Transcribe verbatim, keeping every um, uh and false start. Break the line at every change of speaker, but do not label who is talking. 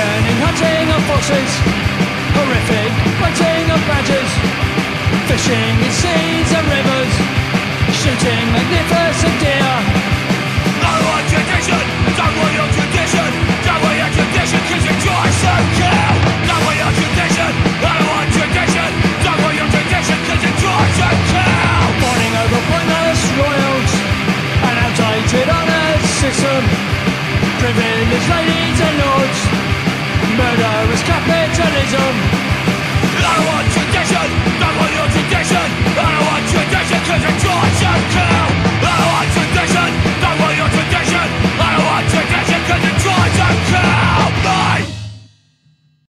Burning, hunting of foxes, horrific biting of badgers, fishing in seas and rivers, shooting magnificent deer.
Our tradition, done with your tradition, done with your tradition.